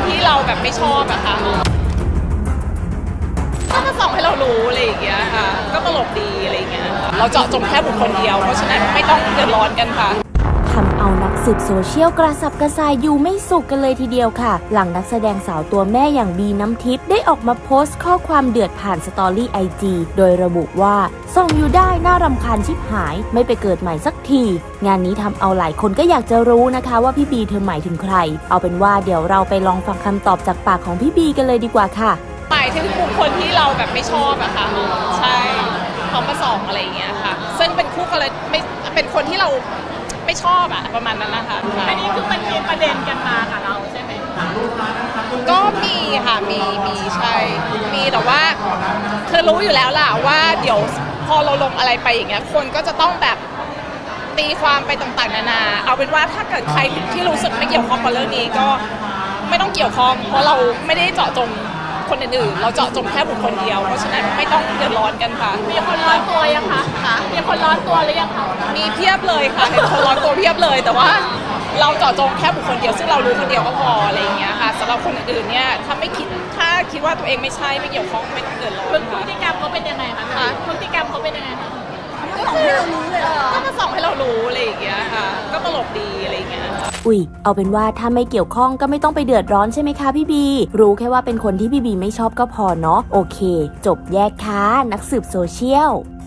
ที่เราแบบไม่ชอบอะค่ะก็มาส่องให้เรารู้อะไรอย่างเงี้ยค่ะก็ตลกดีอะไรอย่างเงี้ยเราเจาะจงแค่บุคคลเดียวเพราะฉะนั้นไม่ต้องเดือดร้อนกันค่ะทำเอานักสืบโซเชียลกระสับกระส่ายอยู่ไม่สุขกันเลยทีเดียวค่ะหลังนักแสดงสาวตัวแม่อย่างบีน้ำทิพย์ได้ออกมาโพสต์ข้อความเดือดผ่านสตอรี่IGโดยระบุว่าส่องอยู่ได้น่ารำคาญชิบหายไม่ไปเกิดใหม่สักทีงานนี้ทำเอาหลายคนก็อยากจะรู้นะคะว่าพี่บีเธอหมายถึงใครเอาเป็นว่าเดี๋ยวเราไปลองฟังคำตอบจากปากของพี่บีกันเลยดีกว่าค่ะหมายถึงบุคคลที่เราแบบไม่ชอบอะค่ะใช่เขามาส่องอะไรอย่างเงี้ยค่ะซึ่งเป็นคู่กันเลยไม่เป็นคนที่เราไม่ชอบอะประมาณนั้นนะคะอันนี้คือมันมีประเด็นกันมากับเราใช่ไหมก็มีค่ะมีใช่มีแต่ว่าคือรู้อยู่แล้วล่ะว่าเดี๋ยวพอเราลงอะไรไปอย่างเงี้ยคนก็จะต้องแบบตีความไปต่างๆนานาเอาเป็นว่าถ้าเกิดใครที่รู้สึกไม่เกี่ยวข้องกับเรื่องนี้ก็ไม่ต้องเกี่ยวข้องเพราะเราไม่ได้เจาะจงคนอื่นๆเราเจาะจงแค่บุคคลเดียวเพราะฉะนั้นไม่ต้องเดือดร้อนกันค่ะมีคนร้อนตัวยังคะมีคนร้อนตัวหรือยังคะมีเพียบเลยค่ะเห็นคนร้อนตัวเพียบเลยแต่ว่าเราเจาะจงแค่บุคคลเดียวซึ่งเรารู้คนเดียวก็พออะไรอย่างเงี้ยค่ะสำหรับคนอื่นๆเนี่ยถ้าคิดว่าตัวเองไม่ใช่ไม่เกี่ยวข้องไม่ต้องเดือดร้อนพฤติกรรมเขาเป็นยังไงคะพฤติกรรมเขาเป็นยังไงคะก็ส่องให้เรารู้เลยก็มาส่องให้เรารู้อะไรอย่างเงี้ยค่ะก็ตลกดีอะไรอย่างเงี้ยเอาเป็นว่าถ้าไม่เกี่ยวข้องก็ไม่ต้องไปเดือดร้อนใช่ไหมคะพี่บีรู้แค่ว่าเป็นคนที่พี่บีไม่ชอบก็พอเนาะโอเคจบแยกค่ะนักสืบโซเชียล